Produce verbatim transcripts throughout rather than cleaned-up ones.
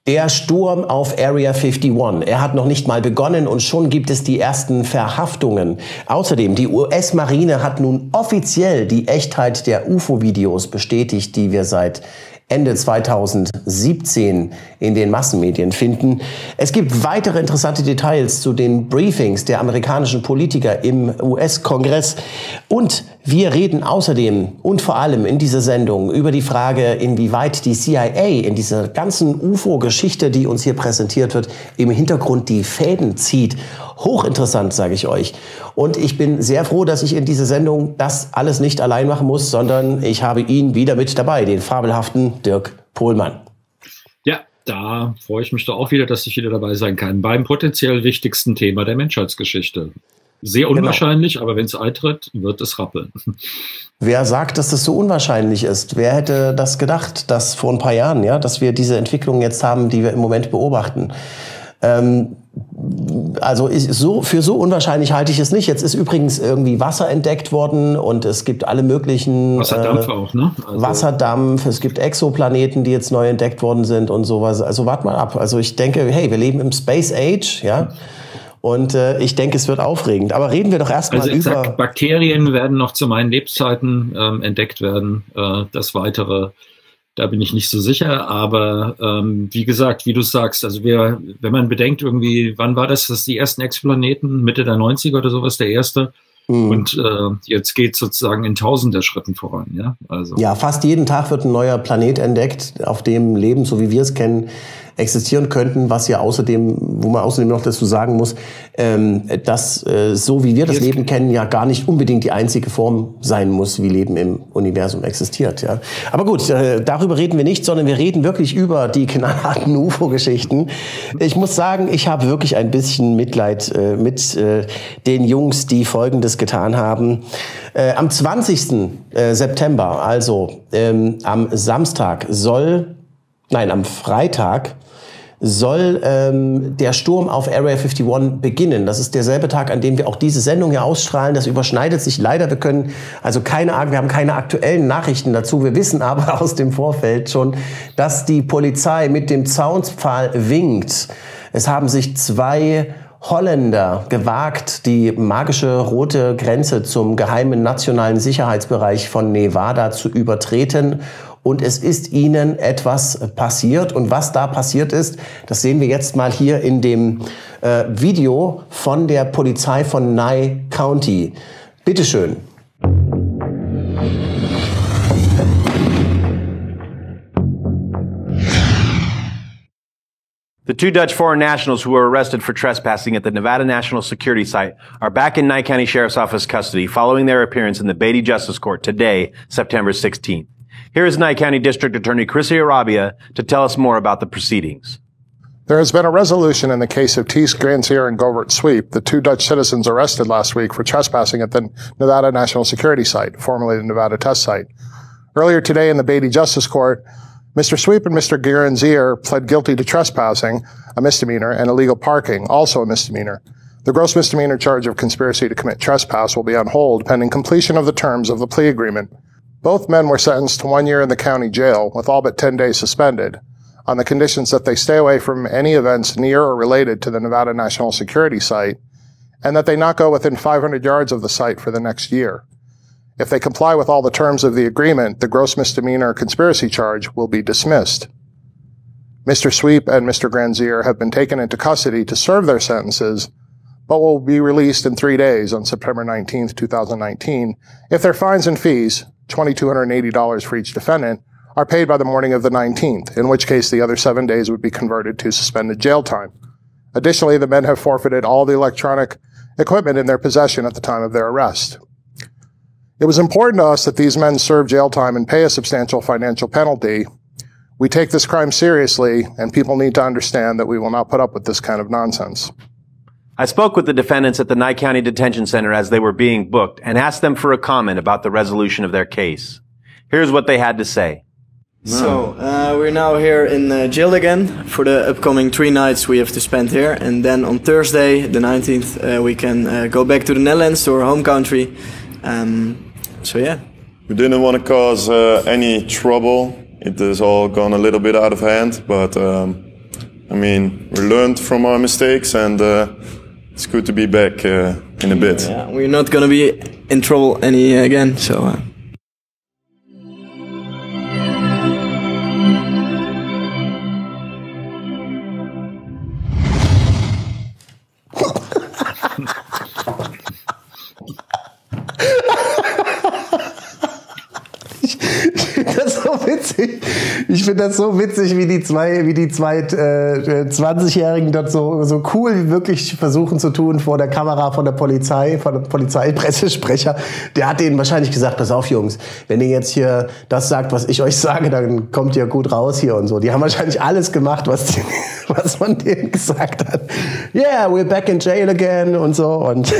Der Sturm auf Area einundfünfzig. Er hat noch nicht mal begonnen und schon gibt es die ersten Verhaftungen. Außerdem, die U S-Marine hat nun offiziell die Echtheit der U F O-Videos bestätigt, die wir seit Ende zweitausendsiebzehn in den Massenmedien finden. Es gibt weitere interessante Details zu den Briefings der amerikanischen Politiker im U S-Kongress. Und wir reden außerdem und vor allem in dieser Sendung über die Frage, inwieweit die C I A in dieser ganzen U F O-Geschichte, die uns hier präsentiert wird, im Hintergrund die Fäden zieht. Hochinteressant, sage ich euch. Und ich bin sehr froh, dass ich in dieser Sendung das alles nicht allein machen muss, sondern ich habe ihn wieder mit dabei, den fabelhaften Dirk Pohlmann. Ja, da freue ich mich doch auch wieder, dass ich wieder dabei sein kann beim potenziell wichtigsten Thema der Menschheitsgeschichte. Sehr unwahrscheinlich, genau. Aber wenn es eintritt, wird es rappeln. Wer sagt, dass das so unwahrscheinlich ist? Wer hätte das gedacht, dass vor ein paar Jahren, ja, dass wir diese Entwicklung jetzt haben, die wir im Moment beobachten? Ähm, also ich, so, für so unwahrscheinlich halte ich es nicht. Jetzt ist übrigens irgendwie Wasser entdeckt worden und es gibt alle möglichen Wasserdampf äh, auch, ne? Also Wasserdampf, es gibt Exoplaneten, die jetzt neu entdeckt worden sind und sowas. Also wart mal ab. Also ich denke, hey, wir leben im Space Age, ja. Und äh, ich denke, es wird aufregend. Aber reden wir doch erstmal also über... Sag, Bakterien werden noch zu meinen Lebzeiten ähm, entdeckt werden. Äh, das Weitere, da bin ich nicht so sicher. Aber ähm, wie gesagt, wie du sagst, also wir, wenn man bedenkt irgendwie, wann war das, dass die ersten Exoplaneten, Mitte der neunziger oder sowas, der erste. Mhm. Und äh, jetzt geht es sozusagen in tausender Schritten voran. Ja? Also. Ja, fast jeden Tag wird ein neuer Planet entdeckt, auf dem Leben, so wie wir es kennen, existieren könnten, was ja außerdem, wo man außerdem noch dazu sagen muss, ähm, dass äh, so wie wir das Leben kennen, ja gar nicht unbedingt die einzige Form sein muss, wie Leben im Universum existiert. Ja. Aber gut, äh, darüber reden wir nicht, sondern wir reden wirklich über die knallharten U F O-Geschichten. Ich muss sagen, ich habe wirklich ein bisschen Mitleid äh, mit äh, den Jungs, die Folgendes getan haben. Äh, am zwanzigsten September, also ähm, am Samstag, soll, nein, am Freitag, soll ähm, der Sturm auf Area einundfünfzig beginnen. Das ist derselbe Tag, an dem wir auch diese Sendung hier ausstrahlen. Das überschneidet sich leider. Wir können also keine, wir haben keine aktuellen Nachrichten dazu. Wir wissen aber aus dem Vorfeld schon, dass die Polizei mit dem Zaunpfahl winkt. Es haben sich zwei Holländer gewagt, die magische rote Grenze zum geheimen nationalen Sicherheitsbereich von Nevada zu übertreten. Und es ist ihnen etwas passiert. Und was da passiert ist, das sehen wir jetzt mal hier in dem äh, Video von der Polizei von Nye County. Bitteschön. The two Dutch foreign nationals who were arrested for trespassing at the Nevada National Security Site are back in Nye County Sheriff's Office custody following their appearance in the Beatty Justice Court today, September sixteenth. Here is Nye County District Attorney Chrissy Arabia to tell us more about the proceedings. There has been a resolution in the case of Thies Granzier and Govert Sweep, the two Dutch citizens arrested last week for trespassing at the Nevada National Security Site, formerly the Nevada Test Site. Earlier today in the Beatty Justice Court, Mister Sweep and Mister Granzier pled guilty to trespassing, a misdemeanor, and illegal parking, also a misdemeanor. The gross misdemeanor charge of conspiracy to commit trespass will be on hold pending completion of the terms of the plea agreement. Both men were sentenced to one year in the county jail, with all but ten days suspended, on the conditions that they stay away from any events near or related to the Nevada National Security Site, and that they not go within five hundred yards of the site for the next year. If they comply with all the terms of the agreement, the gross misdemeanor conspiracy charge will be dismissed. Mister Sweep and Mister Granzier have been taken into custody to serve their sentences, but will be released in three days on September nineteenth, two thousand nineteen, if their fines and fees, two thousand two hundred eighty dollars for each defendant, are paid by the morning of the nineteenth, in which case the other seven days would be converted to suspended jail time. Additionally, the men have forfeited all the electronic equipment in their possession at the time of their arrest. It was important to us that these men serve jail time and pay a substantial financial penalty. We take this crime seriously, and people need to understand that we will not put up with this kind of nonsense. I spoke with the defendants at the Nye County Detention Center as they were being booked and asked them for a comment about the resolution of their case. Here's what they had to say. So, uh, we're now here in uh, jail again for the upcoming three nights we have to spend here. And then on Thursday, the nineteenth, uh, we can uh, go back to the Netherlands, to our home country. Um, so, yeah. We didn't want to cause uh, any trouble. It has all gone a little bit out of hand, but um, I mean, we learned from our mistakes, and uh, it's good to be back uh, in a bit. Yeah, we're not gonna be in trouble any again, so. Uh. Das so witzig. Ich finde das so witzig, wie die zwei, wie die zwei äh, zwanzigjährigen dort so, so cool wirklich versuchen zu tun vor der Kamera von der Polizei, von der Polizeipressesprecher. Der hat denen wahrscheinlich gesagt, pass auf Jungs, wenn ihr jetzt hier das sagt, was ich euch sage, dann kommt ihr gut raus hier und so. Die haben wahrscheinlich alles gemacht, was, die, was man denen gesagt hat. Yeah, we're back in jail again und so. Und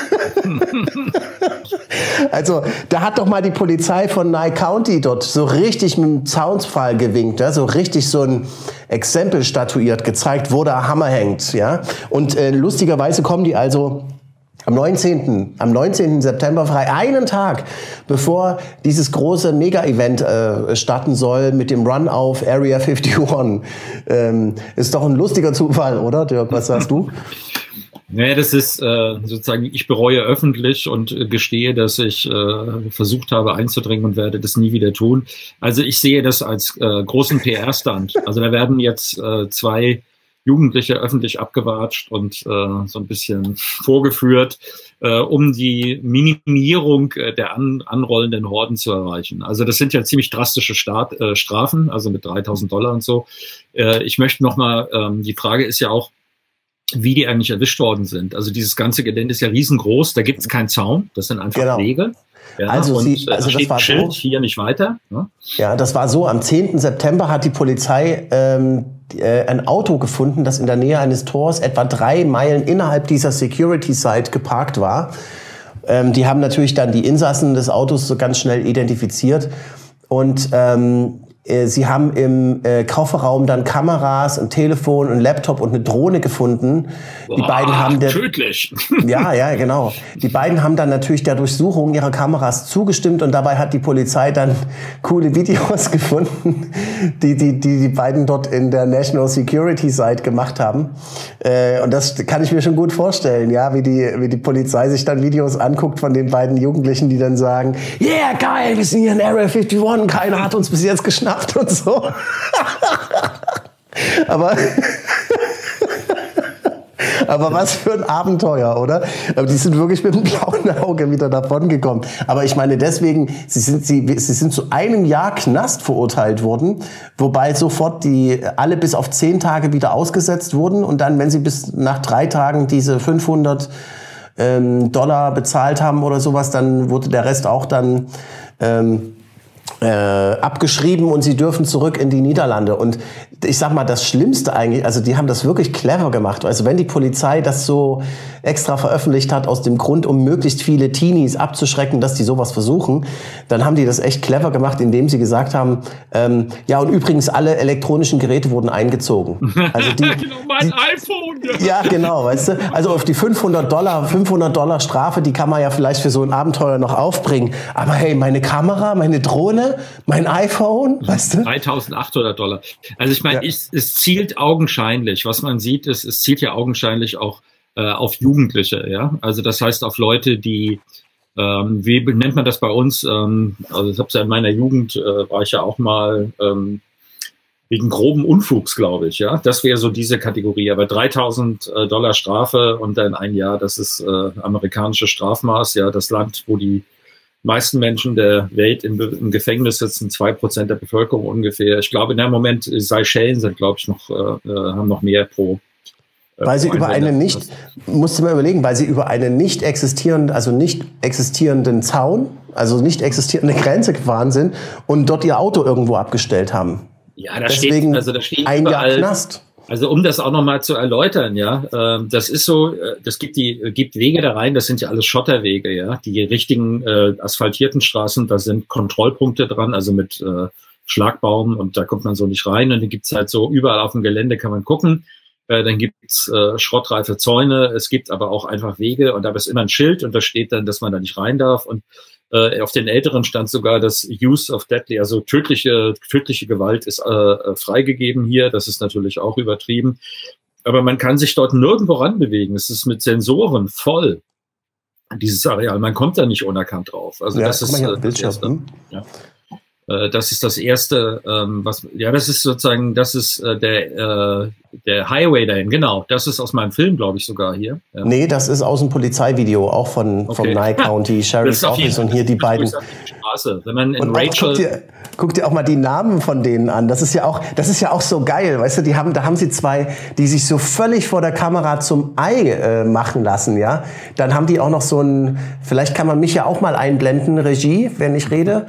also, da hat doch mal die Polizei von Nye County dort so richtig mit dem Zaunpfahl gewinkt, ja? So richtig so ein Exempel statuiert, gezeigt, wo der Hammer hängt, ja. Und äh, lustigerweise kommen die also am neunzehnten am neunzehnten September frei, einen Tag bevor dieses große Mega-Event äh, starten soll mit dem Run auf Area einundfünfzig. Ähm, ist doch ein lustiger Zufall, oder, Dirk? Was sagst du? Naja, das ist äh, sozusagen, ich bereue öffentlich und äh, gestehe, dass ich äh, versucht habe einzudringen und werde das nie wieder tun. Also ich sehe das als äh, großen P R-Stand. Also da werden jetzt äh, zwei Jugendliche öffentlich abgewatscht und äh, so ein bisschen vorgeführt, äh, um die Minimierung äh, der an, anrollenden Horden zu erreichen. Also das sind ja ziemlich drastische Start, äh, Strafen, also mit dreitausend Dollar und so. Äh, ich möchte nochmal, ähm, die Frage ist ja auch, wie die eigentlich erwischt worden sind. Also dieses ganze Gelände ist ja riesengroß, da gibt es keinen Zaun, das sind einfach genau. Wege. Ja, also und, sie, also da steht das war ein Schild, so, hier nicht weiter. Ne? Ja, das war so, am zehnten September hat die Polizei ähm, äh, ein Auto gefunden, das in der Nähe eines Tors etwa drei Meilen innerhalb dieser Security-Site geparkt war. Ähm, die haben natürlich dann die Insassen des Autos so ganz schnell identifiziert und ähm, sie haben im äh, Kofferraum dann Kameras, ein Telefon, ein Laptop und eine Drohne gefunden. Boah, die beiden haben der, tödlich. Ja, ja, genau. Die beiden haben dann natürlich der Durchsuchung ihrer Kameras zugestimmt und dabei hat die Polizei dann coole Videos gefunden, die die die, die beiden dort in der National Security Site gemacht haben. Äh, und das kann ich mir schon gut vorstellen, ja, wie die wie die Polizei sich dann Videos anguckt von den beiden Jugendlichen, die dann sagen, yeah, geil, wir sind hier in Area einundfünfzig, keiner hat uns bis jetzt geschnappt und so. aber, aber was für ein Abenteuer, oder? Aber die sind wirklich mit dem blauen Auge wieder davon gekommen. Aber ich meine deswegen, sie sind, sie, sie sind zu einem Jahr Knast verurteilt worden, wobei sofort die alle bis auf zehn Tage wieder ausgesetzt wurden und dann, wenn sie bis nach drei Tagen diese fünfhundert ähm, Dollar bezahlt haben oder sowas, dann wurde der Rest auch dann ähm, Äh, abgeschrieben und sie dürfen zurück in die Niederlande. Und ich sag mal, das Schlimmste eigentlich, also die haben das wirklich clever gemacht. Also wenn die Polizei das so extra veröffentlicht hat, aus dem Grund, um möglichst viele Teenies abzuschrecken, dass die sowas versuchen, dann haben die das echt clever gemacht, indem sie gesagt haben, ähm, ja, und übrigens alle elektronischen Geräte wurden eingezogen. Also die, genau, mein die, iPhone. Ja, genau, weißt du. Also auf die fünfhundert Dollar, fünfhundert Dollar Strafe, die kann man ja vielleicht für so ein Abenteuer noch aufbringen. Aber hey, meine Kamera, meine Drohne, mein iPhone, weißt du? dreitausendachthundert Dollar. Also ich meine, ja. es, es zielt augenscheinlich, was man sieht, ist, es zielt ja augenscheinlich auch äh, auf Jugendliche, ja. Also das heißt auf Leute, die, ähm, wie nennt man das bei uns? Ähm, also ich habe ja in meiner Jugend, äh, war ich ja auch mal ähm, wegen groben Unfugs, glaube ich, ja. Das wäre so diese Kategorie. Aber dreitausend Dollar Strafe und dann ein Jahr, das ist äh, amerikanische Strafmaß, ja, das Land, wo die meisten Menschen der Welt im, im Gefängnis sitzen, zwei Prozent der Bevölkerung ungefähr. Ich glaube, in dem Moment, Seychellen sind, glaube ich, noch, äh, haben noch mehr pro. Äh, weil sie pro über eine nicht, musst du mal überlegen, weil sie über einen nicht existierenden, also nicht existierenden Zaun, also nicht existierende Grenze gefahren sind und dort ihr Auto irgendwo abgestellt haben. Ja, da Deswegen steht, also da steht ein überall, Jahr Knast. Also um das auch nochmal zu erläutern, ja, äh, das ist so, äh, das gibt die, gibt Wege da rein, das sind ja alles Schotterwege, ja, die richtigen äh, asphaltierten Straßen, da sind Kontrollpunkte dran, also mit äh, Schlagbaum und da kommt man so nicht rein und dann gibt's halt so, überall auf dem Gelände kann man gucken, äh, dann gibt's äh, schrottreife Zäune, es gibt aber auch einfach Wege und da ist immer ein Schild und da steht dann, dass man da nicht rein darf und Äh, auf den älteren stand sogar das Use of Deadly, also tödliche, tödliche Gewalt ist äh, freigegeben hier. Das ist natürlich auch übertrieben. Aber man kann sich dort nirgendwo ranbewegen. Es ist mit Sensoren voll, dieses Areal. Man kommt da nicht unerkannt drauf. Also ja, das ist äh, das Erste. Ja. Äh, das ist das Erste, ähm, was, ja, das ist sozusagen, das ist äh, der, äh, der Highway dahin, genau. Das ist aus meinem Film, glaube ich, sogar hier. Ja. Nee, das ist aus dem Polizeivideo, auch von, okay. vom Nye County Sheriff's Office und hier die beiden. Straße. Wenn man in und Rachel guck, dir, guck dir auch mal die Namen von denen an. Das ist ja auch, das ist ja auch so geil, weißt du, die haben, da haben sie zwei, die sich so völlig vor der Kamera zum Ei äh, machen lassen, ja. Dann haben die auch noch so ein, vielleicht kann man mich ja auch mal einblenden, Regie, wenn ich rede.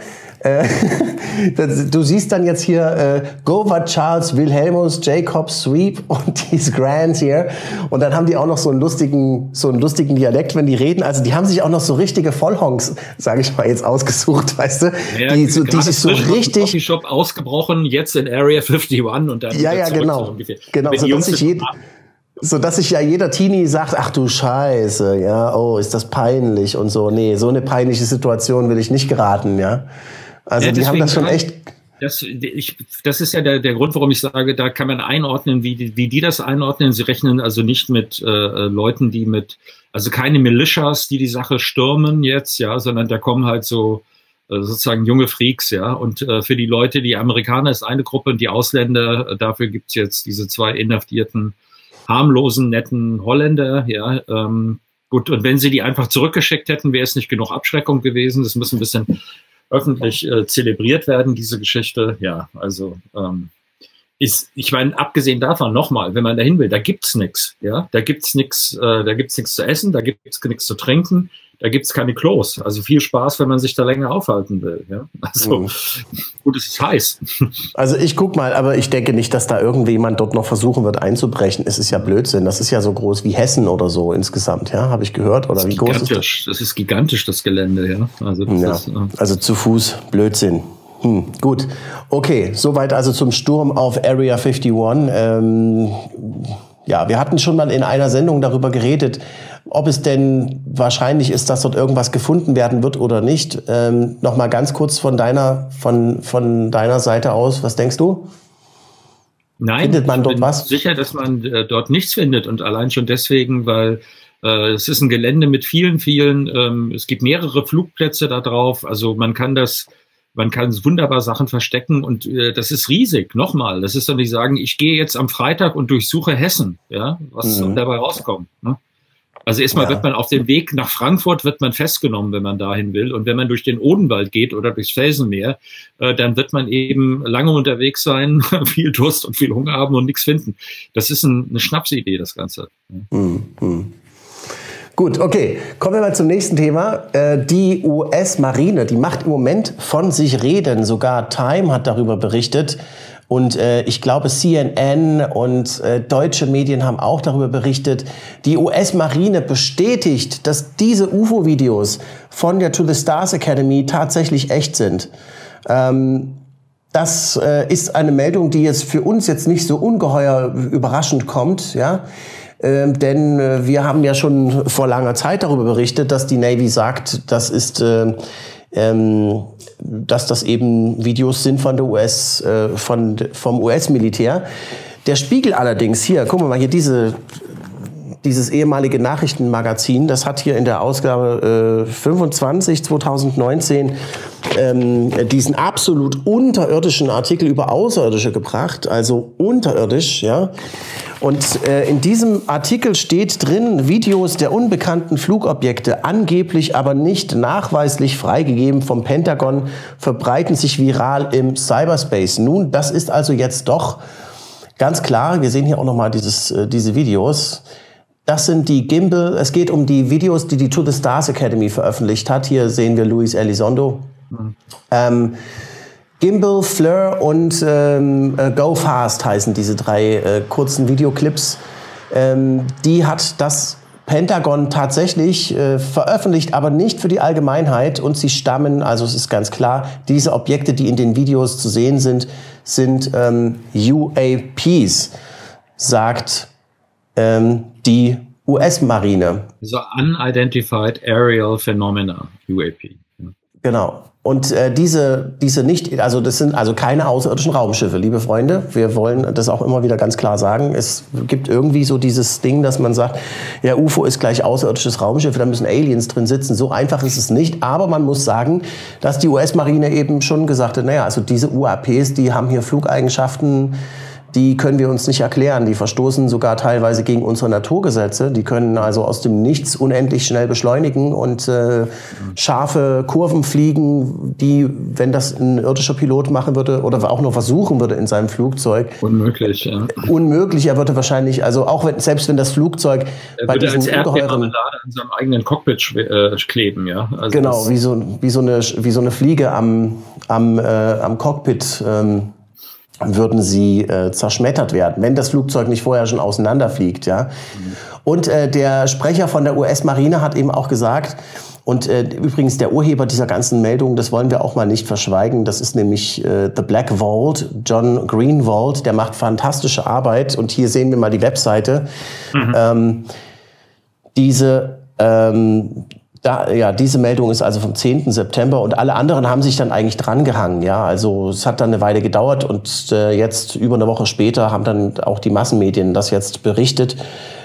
Du siehst dann jetzt hier äh, Govard, Charles, Wilhelmus, Jacob, Sweep und diese Grant hier. Und dann haben die auch noch so einen lustigen, so einen lustigen Dialekt, wenn die reden. Also die haben sich auch noch so richtige Vollhonks, sage ich mal, jetzt ausgesucht, weißt du? Ja, die, so, die sich so richtig... Coffeeshop ausgebrochen, jetzt in Area einundfünfzig und dann... Ja, ja, genau. So genau, so dass sich jeder... So dass sich ja jeder Teenie sagt, ach du Scheiße, ja, oh, ist das peinlich und so. Nee, so eine peinliche Situation will ich nicht geraten, ja. Also ja, die haben das schon echt... Das, ich, das ist ja der, der Grund, warum ich sage, da kann man einordnen, wie die, wie die das einordnen. Sie rechnen also nicht mit äh, Leuten, die mit, also keine Militias, die die Sache stürmen jetzt, ja, sondern da kommen halt so äh, sozusagen junge Freaks, ja. Und äh, für die Leute, die Amerikaner ist eine Gruppe und die Ausländer, äh, dafür gibt's jetzt diese zwei inhaftierten, harmlosen, netten Holländer, ja. Ähm, gut, und wenn sie die einfach zurückgeschickt hätten, wäre es nicht genug Abschreckung gewesen. Das muss ein bisschen öffentlich äh, zelebriert werden, diese Geschichte. Ja, also ähm, ist, ich meine, abgesehen davon nochmal, wenn man dahin will, da gibt's nichts, ja, da gibt's nichts, äh, da gibt's nichts zu essen, da gibt's nichts zu trinken, da gibt's keine Klos. Also viel Spaß, wenn man sich da länger aufhalten will, ja. Also mhm. Gut, es ist heiß. Also ich guck mal, aber ich denke nicht, dass da irgendjemand dort noch versuchen wird einzubrechen. Es ist ja Blödsinn. Das ist ja so groß wie Hessen oder so insgesamt, ja, habe ich gehört. Oder wie groß ist das? Das ist gigantisch, das Gelände, ja. Also, das ja. ist, äh also zu Fuß, Blödsinn. Hm, gut, okay, soweit also zum Sturm auf Area einundfünfzig. Ähm, ja, wir hatten schon mal in einer Sendung darüber geredet, ob es denn wahrscheinlich ist, dass dort irgendwas gefunden werden wird oder nicht. Ähm, noch mal ganz kurz von deiner, von, von deiner Seite aus, was denkst du? Nein, findet man ich dort bin was? sicher, dass man äh, dort nichts findet und allein schon deswegen, weil äh, es ist ein Gelände mit vielen, vielen, ähm, es gibt mehrere Flugplätze da drauf, also man kann das Man kann wunderbar Sachen verstecken und äh, das ist riesig. Nochmal, das ist doch nicht sagen, ich gehe jetzt am Freitag und durchsuche Hessen, ja, was mhm. dabei rauskommt. Ne? Also erstmal ja. wird man auf dem Weg nach Frankfurt wird man festgenommen, wenn man dahin will. Und wenn man durch den Odenwald geht oder durchs Felsenmeer, äh, dann wird man eben lange unterwegs sein, viel Durst und viel Hunger haben und nichts finden. Das ist ein, eine Schnapsidee, das Ganze. Mhm. Mhm. Gut, okay. Kommen wir mal zum nächsten Thema. Äh, die U S-Marine, die macht im Moment von sich reden. Sogar Time hat darüber berichtet. Und äh, ich glaube, C N N und äh, deutsche Medien haben auch darüber berichtet. Die U S-Marine bestätigt, dass diese U F O-Videos von der To the Stars Academy tatsächlich echt sind. Ähm, das äh, ist eine Meldung, die jetzt für uns jetzt nicht so ungeheuer überraschend kommt, ja. Ähm, denn äh, wir haben ja schon vor langer Zeit darüber berichtet, dass die Navy sagt, das ist, äh, ähm, dass das eben Videos sind von der U S, äh, von vom U S-Militär. Der Spiegel allerdings hier, gucken wir mal hier diese dieses ehemalige Nachrichtenmagazin, das hat hier in der Ausgabe äh, fünfundzwanzig zweitausendneunzehn ähm, diesen absolut unterirdischen Artikel über Außerirdische gebracht, also unterirdisch, ja. Und äh, in diesem Artikel steht drin, Videos der unbekannten Flugobjekte, angeblich aber nicht nachweislich freigegeben vom Pentagon, verbreiten sich viral im Cyberspace. Nun, das ist also jetzt doch ganz klar, wir sehen hier auch nochmal dieses, äh, diese Videos. Das sind die Gimbal, es geht um die Videos, die die To the Stars Academy veröffentlicht hat. Hier sehen wir Luis Elizondo. Mhm. Ähm, Gimbal, Fleur und ähm, äh, Go Fast heißen diese drei äh, kurzen Videoclips. Ähm, die hat das Pentagon tatsächlich äh, veröffentlicht, aber nicht für die Allgemeinheit. Und sie stammen, also es ist ganz klar, diese Objekte, die in den Videos zu sehen sind, sind ähm, U A Ps, sagt ähm, die U S-Marine. Also Unidentified Aerial Phenomena, U A P. Genau. Und äh, diese, diese nicht, also das sind also keine außerirdischen Raumschiffe, liebe Freunde. Wir wollen das auch immer wieder ganz klar sagen. Es gibt irgendwie so dieses Ding, dass man sagt, ja, U F O ist gleich außerirdisches Raumschiff, da müssen Aliens drin sitzen. So einfach ist es nicht. Aber man muss sagen, dass die U S-Marine eben schon gesagt hat, naja, also diese U A Ps, die haben hier Flugeigenschaften, die können wir uns nicht erklären. Die verstoßen sogar teilweise gegen unsere Naturgesetze. Die können also aus dem Nichts unendlich schnell beschleunigen und äh, scharfe Kurven fliegen, die, wenn das ein irdischer Pilot machen würde oder auch nur versuchen würde in seinem Flugzeug. Unmöglich, ja. Unmöglich. Er würde wahrscheinlich, also auch wenn, selbst wenn das Flugzeug er bei würde diesen als ungeheuren an seinem eigenen Cockpit äh, kleben, ja. Also genau, wie so, wie, so eine, wie so eine Fliege am, am, äh, am Cockpit ähm, würden sie äh, zerschmettert werden, wenn das Flugzeug nicht vorher schon auseinanderfliegt. Ja? Mhm. Und äh, der Sprecher von der U S-Marine hat eben auch gesagt, und äh, übrigens der Urheber dieser ganzen Meldung, das wollen wir auch mal nicht verschweigen, das ist nämlich äh, The Black Vault, John Greenwald, der macht fantastische Arbeit. Und hier sehen wir mal die Webseite. Mhm. Ähm, diese ähm, Da, ja, diese Meldung ist also vom zehnten September und alle anderen haben sich dann eigentlich dran gehangen. Ja, also es hat dann eine Weile gedauert und äh, jetzt über eine Woche später haben dann auch die Massenmedien das jetzt berichtet.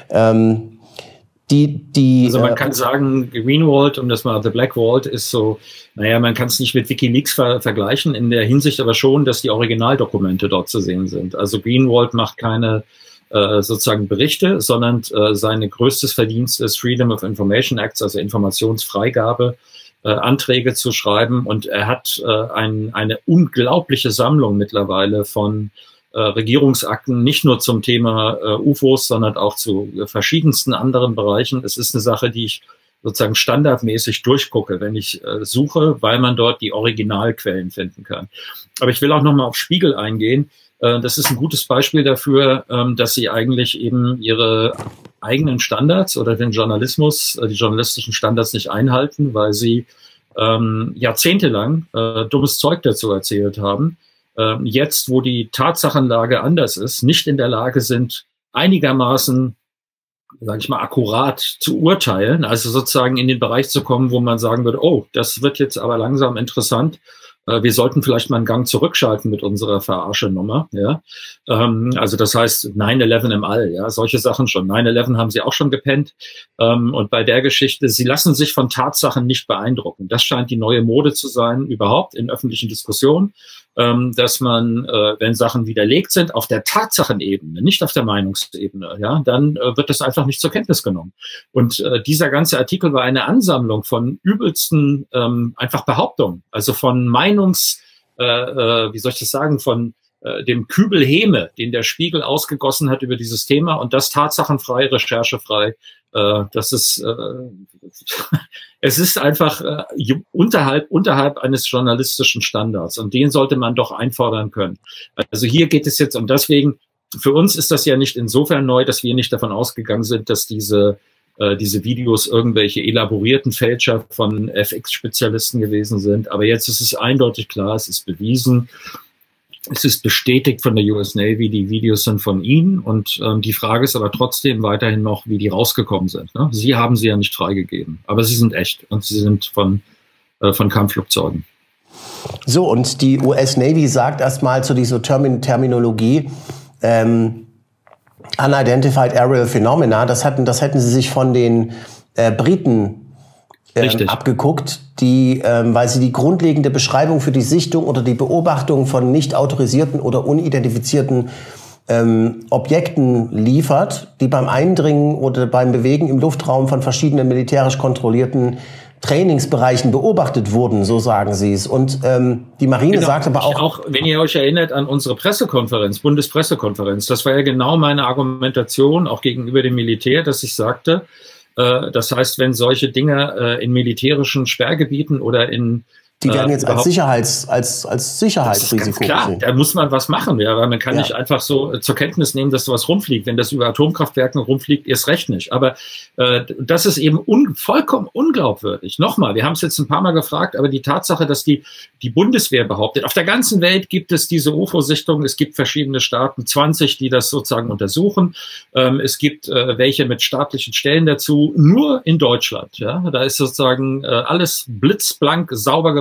Ähm, die, die, also man äh, kann sagen, Greenwald, um das mal, The Black Vault ist so, naja, man kann es nicht mit WikiLeaks ver vergleichen, in der Hinsicht aber schon, dass die Originaldokumente dort zu sehen sind. Also Greenwald macht keine Äh, sozusagen Berichte, sondern äh, sein größtes Verdienst ist Freedom of Information Acts, also Informationsfreigabe, äh, Anträge zu schreiben. Und er hat äh, ein, eine unglaubliche Sammlung mittlerweile von äh, Regierungsakten, nicht nur zum Thema äh, U F Os, sondern auch zu äh, verschiedensten anderen Bereichen. Es ist eine Sache, die ich sozusagen standardmäßig durchgucke, wenn ich äh, suche, weil man dort die Originalquellen finden kann. Aber ich will auch nochmal auf Spiegel eingehen. Das ist ein gutes Beispiel dafür, dass sie eigentlich eben ihre eigenen Standards oder den Journalismus, die journalistischen Standards nicht einhalten, weil sie ähm, jahrzehntelang äh, dummes Zeug dazu erzählt haben. Ähm, jetzt, wo die Tatsachenlage anders ist, nicht in der Lage sind, einigermaßen, sage ich mal, akkurat zu urteilen, also sozusagen in den Bereich zu kommen, wo man sagen würde, oh, das wird jetzt aber langsam interessant. Wir sollten vielleicht mal einen Gang zurückschalten mit unserer Verarsche-Nummer. Ja? Ähm, also das heißt nine eleven im All, ja, solche Sachen schon. nine eleven haben sie auch schon gepennt. Ähm, und bei der Geschichte, sie lassen sich von Tatsachen nicht beeindrucken. Das scheint die neue Mode zu sein, überhaupt in öffentlichen Diskussionen, ähm, dass man, äh, wenn Sachen widerlegt sind, auf der Tatsachenebene, nicht auf der Meinungsebene, ja, dann äh, wird das einfach nicht zur Kenntnis genommen. Und äh, dieser ganze Artikel war eine Ansammlung von übelsten ähm, einfach Behauptungen, also von Meinungs, äh, äh, wie soll ich das sagen, von äh, dem Kübel Häme, den der Spiegel ausgegossen hat über dieses Thema, und das tatsachenfrei, recherchefrei. Äh, das ist, äh, es ist einfach äh, unterhalb, unterhalb eines journalistischen Standards, und den sollte man doch einfordern können. Also hier geht es jetzt, und deswegen, für uns ist das ja nicht insofern neu, dass wir nicht davon ausgegangen sind, dass diese diese Videos irgendwelche elaborierten Fälscher von F X-Spezialisten gewesen sind. Aber jetzt ist es eindeutig klar, es ist bewiesen, es ist bestätigt von der U S Navy, die Videos sind von ihnen. Und ähm, die Frage ist aber trotzdem weiterhin noch, wie die rausgekommen sind. Ne? Sie haben sie ja nicht freigegeben, aber sie sind echt und sie sind von, äh, von Kampfflugzeugen. So, und die U S Navy sagt erstmal zu dieser Termin Terminologie, ähm, Unidentified Aerial Phenomena, das hatten, das hätten sie sich von den äh, Briten äh, abgeguckt, die, ähm, weil sie die grundlegende Beschreibung für die Sichtung oder die Beobachtung von nicht autorisierten oder unidentifizierten ähm, Objekten liefert, die beim Eindringen oder beim Bewegen im Luftraum von verschiedenen militärisch kontrollierten Trainingsbereichen beobachtet wurden, so sagen sie es. Und ähm, die Marine genau, sagt aber auch, auch... Wenn ihr euch erinnert an unsere Pressekonferenz, Bundespressekonferenz, das war ja genau meine Argumentation, auch gegenüber dem Militär, dass ich sagte, äh, das heißt, wenn solche Dinge äh, in militärischen Sperrgebieten oder in... Die werden jetzt als Sicherheits, als, als Sicherheitsrisiko gesehen. Klar, da muss man was machen, ja, weil man kann ja. nicht einfach so zur Kenntnis nehmen, dass sowas rumfliegt. Wenn das über Atomkraftwerken rumfliegt, erst recht nicht. Aber äh, das ist eben un vollkommen unglaubwürdig. Nochmal, wir haben es jetzt ein paar Mal gefragt, aber die Tatsache, dass die, die Bundeswehr behauptet, auf der ganzen Welt gibt es diese U F O-Sichtungen, es gibt verschiedene Staaten, zwanzig, die das sozusagen untersuchen. Ähm, es gibt äh, welche mit staatlichen Stellen dazu, nur in Deutschland. Ja, da ist sozusagen äh, alles blitzblank, sauber geworden.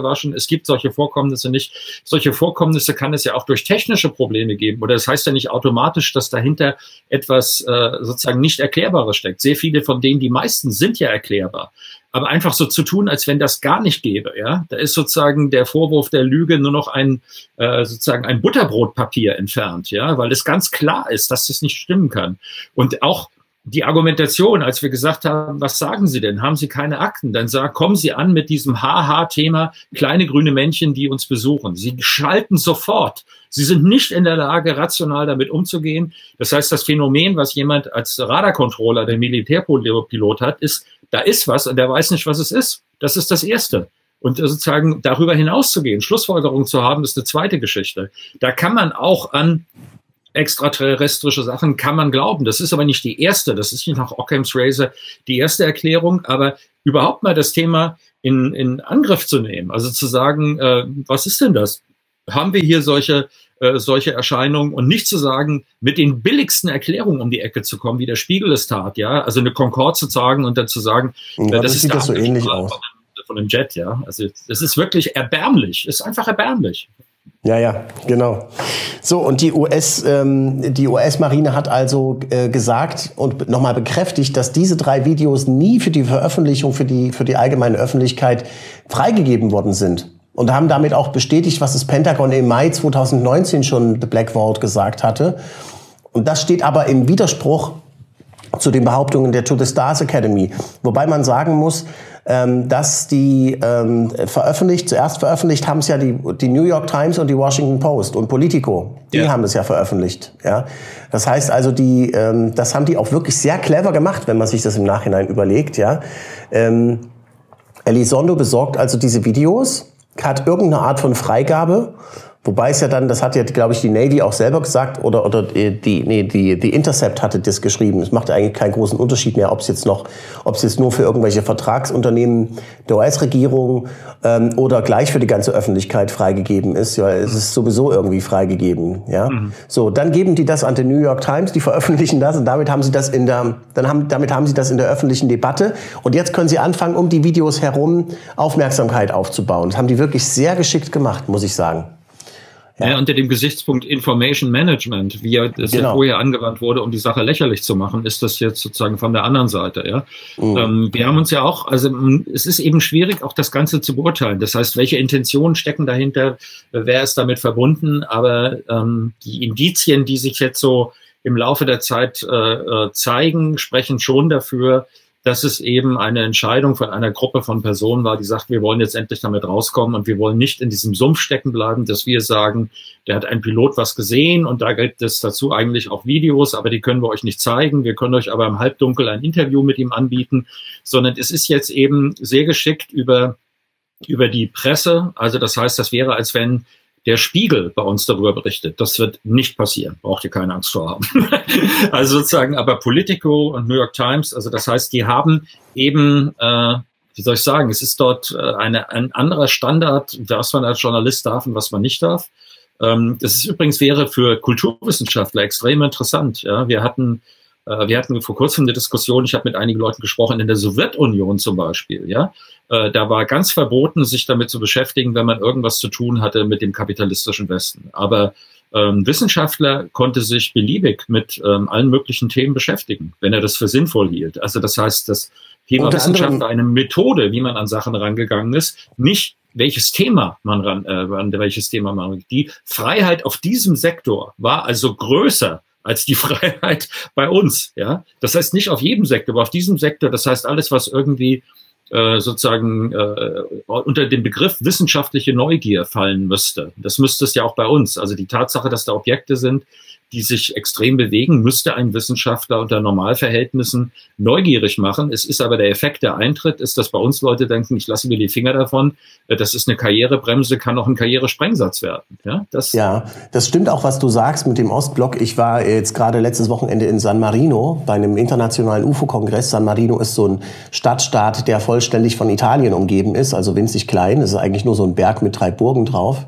waschen. Es gibt solche Vorkommnisse nicht. Solche Vorkommnisse kann es ja auch durch technische Probleme geben. Oder das heißt ja nicht automatisch, dass dahinter etwas äh, sozusagen nicht Erklärbares steckt. Sehr viele von denen, die meisten, sind ja erklärbar. Aber einfach so zu tun, als wenn das gar nicht gäbe, ja, da ist sozusagen der Vorwurf der Lüge nur noch ein äh, sozusagen ein Butterbrotpapier entfernt, ja, weil es ganz klar ist, dass das nicht stimmen kann. Und auch die Argumentation, als wir gesagt haben, was sagen Sie denn? Haben Sie keine Akten? Dann sagen, kommen Sie an mit diesem Haha-Thema, kleine grüne Männchen, die uns besuchen. Sie schalten sofort. Sie sind nicht in der Lage, rational damit umzugehen. Das heißt, das Phänomen, was jemand als Radarcontroller, der Militärpilot hat, ist, da ist was und der weiß nicht, was es ist. Das ist das Erste. Und sozusagen darüber hinauszugehen, Schlussfolgerungen zu haben, ist eine zweite Geschichte. Da kann man auch an extraterrestrische Sachen kann man glauben. Das ist aber nicht die erste, das ist nicht nach Occam's Razor die erste Erklärung, aber überhaupt mal das Thema in, in Angriff zu nehmen, also zu sagen, äh, was ist denn das? Haben wir hier solche, äh, solche Erscheinungen und nicht zu sagen, mit den billigsten Erklärungen um die Ecke zu kommen, wie der Spiegel es tat, ja, also eine Concorde zu sagen und dann zu sagen, ja, äh, das, das ist sieht das so ähnlich aus. Von einem Jet, ja, also das ist wirklich erbärmlich, ist einfach erbärmlich. Ja, ja, genau. So, und die U S, ähm, die U S-Marine hat also äh, gesagt und nochmal bekräftigt, dass diese drei Videos nie für die Veröffentlichung, für die, für die allgemeine Öffentlichkeit freigegeben worden sind. Und haben damit auch bestätigt, was das Pentagon im Mai zweitausendneunzehn schon The Black Vault gesagt hatte. Und das steht aber im Widerspruch zu den Behauptungen der To the Stars Academy. Wobei man sagen muss, ähm, dass die ähm, veröffentlicht, zuerst veröffentlicht haben es ja die, die New York Times und die Washington Post und Politico. Die ja. haben es ja veröffentlicht. Ja, das heißt also, die, ähm, das haben die auch wirklich sehr clever gemacht, wenn man sich das im Nachhinein überlegt. Ja, ähm, Elizondo besorgt also diese Videos, hat irgendeine Art von Freigabe. Wobei es ja dann, das hat ja, glaube ich, die Navy auch selber gesagt, oder, oder die, nee, die, die Intercept hatte das geschrieben. Es macht eigentlich keinen großen Unterschied mehr, ob es jetzt noch, ob es jetzt nur für irgendwelche Vertragsunternehmen der U S-Regierung ähm, oder gleich für die ganze Öffentlichkeit freigegeben ist. Ja, es ist sowieso irgendwie freigegeben. Ja, mhm. So, dann geben die das an den New York Times, die veröffentlichen das und damit haben sie das in der, dann haben, damit haben sie das in der öffentlichen Debatte. Und jetzt können sie anfangen, um die Videos herum Aufmerksamkeit aufzubauen. Das haben die wirklich sehr geschickt gemacht, muss ich sagen. Ja. Ja, unter dem Gesichtspunkt Information Management, wie ja das genau. ja vorher angewandt wurde, um die Sache lächerlich zu machen, ist das jetzt sozusagen von der anderen Seite. Ja, mhm. ähm, wir haben uns ja auch, also es ist eben schwierig, auch das Ganze zu beurteilen. Das heißt, welche Intentionen stecken dahinter, wer ist damit verbunden? Aber ähm, die Indizien, die sich jetzt so im Laufe der Zeit äh, zeigen, sprechen schon dafür, dass es eben eine Entscheidung von einer Gruppe von Personen war, die sagt, wir wollen jetzt endlich damit rauskommen und wir wollen nicht in diesem Sumpf stecken bleiben, dass wir sagen, der hat ein Pilot was gesehen und da gibt es dazu eigentlich auch Videos, aber die können wir euch nicht zeigen. Wir können euch aber im Halbdunkel ein Interview mit ihm anbieten, sondern es ist jetzt eben sehr geschickt über, über die Presse. Also das heißt, das wäre, als wenn der Spiegel bei uns darüber berichtet. Das wird nicht passieren. Braucht ihr keine Angst vor haben. Also sozusagen, aber Politico und New York Times, also das heißt, die haben eben, äh, wie soll ich sagen, es ist dort äh, eine, ein anderer Standard, was man als Journalist darf und was man nicht darf. Ähm, das ist übrigens wäre für Kulturwissenschaftler extrem interessant. Ja, wir hatten Wir hatten vor kurzem eine Diskussion, ich habe mit einigen Leuten gesprochen, in der Sowjetunion zum Beispiel, ja. Da war ganz verboten, sich damit zu beschäftigen, wenn man irgendwas zu tun hatte mit dem kapitalistischen Westen. Aber ähm, Wissenschaftler konnte sich beliebig mit ähm, allen möglichen Themen beschäftigen, wenn er das für sinnvoll hielt. Also das heißt, das Thema Wissenschaft war eine Methode, wie man an Sachen rangegangen ist, nicht welches Thema man ran, äh, an welches Thema man, die Freiheit auf diesem Sektor war also größer als die Freiheit bei uns, ja. Das heißt nicht auf jedem Sektor, aber auf diesem Sektor, das heißt alles, was irgendwie äh, sozusagen äh, unter den Begriff wissenschaftliche Neugier fallen müsste. Das müsste es ja auch bei uns. Also die Tatsache, dass da Objekte sind, die sich extrem bewegen, müsste ein Wissenschaftler unter Normalverhältnissen neugierig machen. Es ist aber der Effekt, der eintritt, ist, dass bei uns Leute denken, ich lasse mir die Finger davon, das ist eine Karrierebremse, kann auch ein Karrieresprengsatz werden. Ja, das, ja, das stimmt auch, was du sagst mit dem Ostblock. Ich war jetzt gerade letztes Wochenende in San Marino bei einem internationalen U F O-Kongress. San Marino ist so ein Stadtstaat, der vollständig von Italien umgeben ist, also winzig klein. Das ist eigentlich nur so ein Berg mit drei Burgen drauf.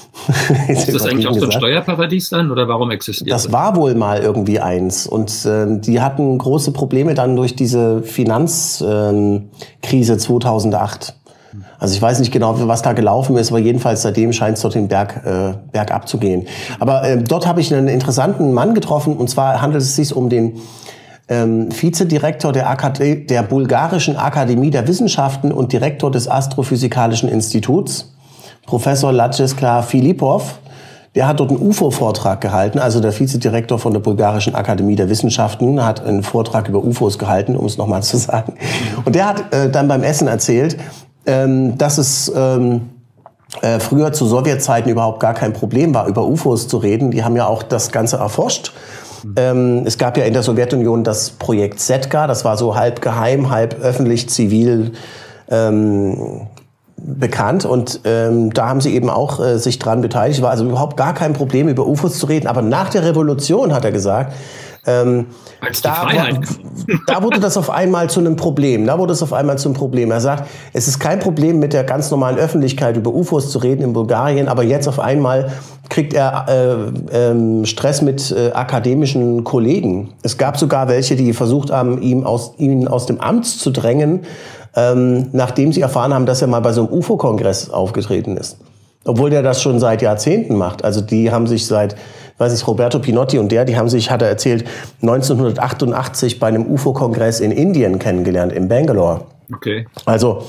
Ist das eigentlich auch so ein Steuerparadies dann oder warum existiert das? Das war wohl mal irgendwie eins und äh, die hatten große Probleme dann durch diese Finanzkrise ähm, zweitausendacht. Also ich weiß nicht genau, was da gelaufen ist, aber jedenfalls seitdem scheint es dort den Berg, äh, bergab zu gehen. Aber äh, dort habe ich einen interessanten Mann getroffen, und zwar handelt es sich um den ähm, Vizedirektor der, Akad- der Bulgarischen Akademie der Wissenschaften und Direktor des Astrophysikalischen Instituts, Professor Ladisla Filipov. Der hat dort einen U F O-Vortrag gehalten, also der Vizedirektor von der Bulgarischen Akademie der Wissenschaften hat einen Vortrag über U F Os gehalten, um es nochmal zu sagen. Und der hat äh, dann beim Essen erzählt, ähm, dass es ähm, äh, früher zu Sowjetzeiten überhaupt gar kein Problem war, über U F Os zu reden. Die haben ja auch das Ganze erforscht. Ähm, es gab ja in der Sowjetunion das Projekt Setka, das war so halb geheim, halb öffentlich, zivil ähm, bekannt, und ähm, da haben sie eben auch äh, sich dran beteiligt. War also überhaupt gar kein Problem, über U F Os zu reden. Aber nach der Revolution, hat er gesagt, ähm, da, da wurde das auf einmal zu einem Problem. Da wurde es auf einmal zum Problem. Er sagt, es ist kein Problem, mit der ganz normalen Öffentlichkeit über U F Os zu reden in Bulgarien, aber jetzt auf einmal kriegt er äh, äh, Stress mit äh, akademischen Kollegen. Es gab sogar welche, die versucht haben, ihm aus, ihn aus dem Amt zu drängen, Ähm, nachdem sie erfahren haben, dass er mal bei so einem U F O-Kongress aufgetreten ist. Obwohl der das schon seit Jahrzehnten macht. Also die haben sich seit, weiß ich, Roberto Pinotti und der, die haben sich, hat er erzählt, neunzehnhundertachtundachtzig bei einem U F O-Kongress in Indien kennengelernt, in Bangalore. Okay. Also...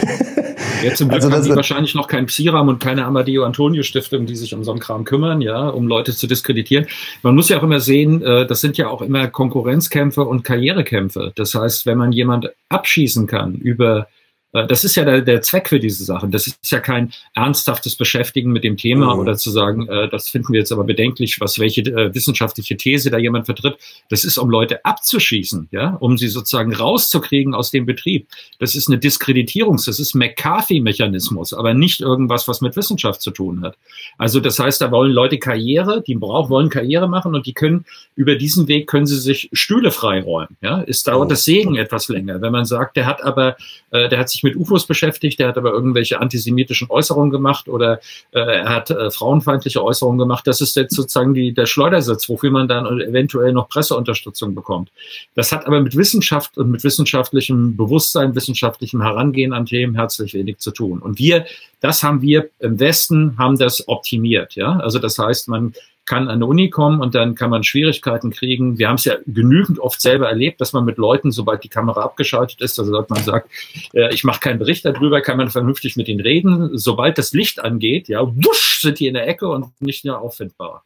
Jetzt zum Glück also haben die wahrscheinlich noch keinen Psiram und keine Amadeo Antonio Stiftung, die sich um so einen Kram kümmern, ja, um Leute zu diskreditieren. Man muss ja auch immer sehen, äh, das sind ja auch immer Konkurrenzkämpfe und Karrierekämpfe. Das heißt, wenn man jemand abschießen kann über, äh, das ist ja der, der Zweck für diese Sachen. Das ist ja kein ernsthaftes Beschäftigen mit dem Thema, mhm, oder zu sagen, äh, das finden wir jetzt aber bedenklich, was welche äh, wissenschaftliche These da jemand vertritt. Das ist, um Leute abzuschießen, ja, um sie sozusagen rauszukriegen aus dem Betrieb. Das ist eine Diskreditierungs-, das ist McCarthy-Mechanismus, aber nicht irgendwas, was mit Wissenschaft zu tun hat. Also das heißt, da wollen Leute Karriere, die brauchen, wollen Karriere machen, und die können, über diesen Weg können sie sich Stühle freiräumen, ja. Es dauert das Segen etwas länger. Wenn man sagt, der hat aber, äh, der hat sich mit U F Os beschäftigt, der hat aber irgendwelche antisemitischen Äußerungen gemacht, oder äh, er hat äh, frauenfeindliche Äußerungen gemacht, das ist jetzt sozusagen die, der Schleudersitz, wofür man dann eventuell noch Presseunterstützung bekommt. Das hat aber mit Wissenschaft und mit wissenschaftlichem Bewusstsein, wissenschaftlichem Herangehen an Themen herzlich wenig zu tun. Und wir, das haben wir im Westen, haben das optimiert, ja. Also das heißt, man kann an eine Uni kommen und dann kann man Schwierigkeiten kriegen. Wir haben es ja genügend oft selber erlebt, dass man mit Leuten, sobald die Kamera abgeschaltet ist, also dass man sagt, äh, ich mache keinen Bericht darüber, kann man vernünftig mit ihnen reden. Sobald das Licht angeht, ja, wusch, sind die in der Ecke und nicht mehr auffindbar.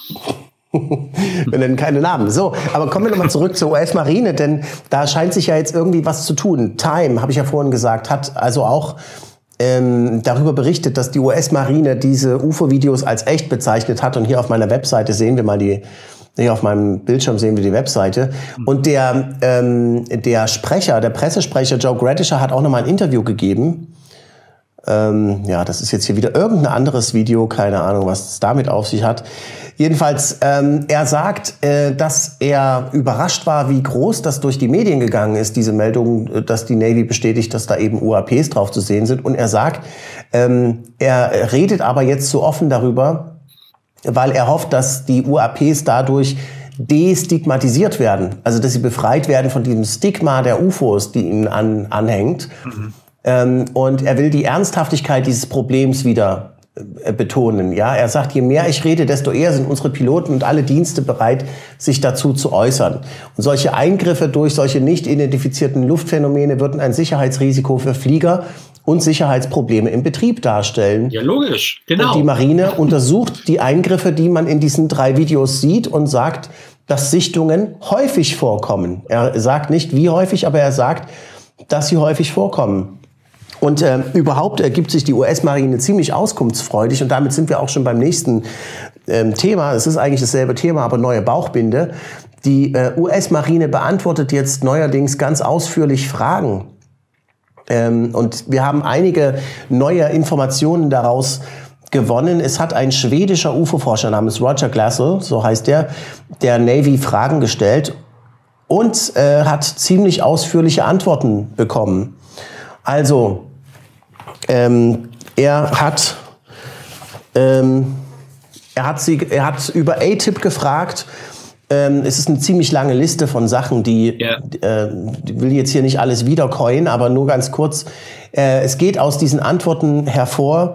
Wir nennen keine Namen. So, aber kommen wir nochmal zurück zur U S-Marine, denn da scheint sich ja jetzt irgendwie was zu tun. Time, habe ich ja vorhin gesagt, hat also auch ähm, darüber berichtet, dass die U S-Marine diese U F O-Videos als echt bezeichnet hat. Und hier auf meiner Webseite sehen wir mal die, hier auf meinem Bildschirm sehen wir die Webseite. Und der, ähm, der Sprecher, der Pressesprecher Joe Gradisher hat auch nochmal ein Interview gegeben. Ähm, ja, das ist jetzt hier wieder irgendein anderes Video, keine Ahnung, was es damit auf sich hat. Jedenfalls, ähm, er sagt, äh, dass er überrascht war, wie groß das durch die Medien gegangen ist, diese Meldung, dass die Navy bestätigt, dass da eben U A Ps drauf zu sehen sind. Und er sagt, ähm, er redet aber jetzt so offen darüber, weil er hofft, dass die U A Ps dadurch destigmatisiert werden. Also, dass sie befreit werden von diesem Stigma der U F Os, die ihnen an, anhängt. Mhm. Ähm, und er will die Ernsthaftigkeit dieses Problems wieder äh, betonen. Ja, er sagt, je mehr ich rede, desto eher sind unsere Piloten und alle Dienste bereit, sich dazu zu äußern. Und solche Eingriffe durch solche nicht identifizierten Luftphänomene würden ein Sicherheitsrisiko für Flieger und Sicherheitsprobleme im Betrieb darstellen. Ja, logisch, genau. Und die Marine untersucht die Eingriffe, die man in diesen drei Videos sieht, und sagt, dass Sichtungen häufig vorkommen. Er sagt nicht, wie häufig, aber er sagt, dass sie häufig vorkommen. Und äh, überhaupt ergibt sich die U S-Marine ziemlich auskunftsfreudig, und damit sind wir auch schon beim nächsten ähm, Thema. Es ist eigentlich dasselbe Thema, aber neue Bauchbinde. Die äh, U S-Marine beantwortet jetzt neuerdings ganz ausführlich Fragen. Ähm, und wir haben einige neue Informationen daraus gewonnen. Es hat ein schwedischer U F O-Forscher namens Roger Glassell, so heißt der, der Navy Fragen gestellt und äh, hat ziemlich ausführliche Antworten bekommen. Also, ähm, er hat, ähm, er hat sie, er hat über A T I P gefragt, Ähm, es ist eine ziemlich lange Liste von Sachen, die, ja. äh, die will jetzt hier nicht alles wiedercoin, aber nur ganz kurz. Äh, es geht aus diesen Antworten hervor,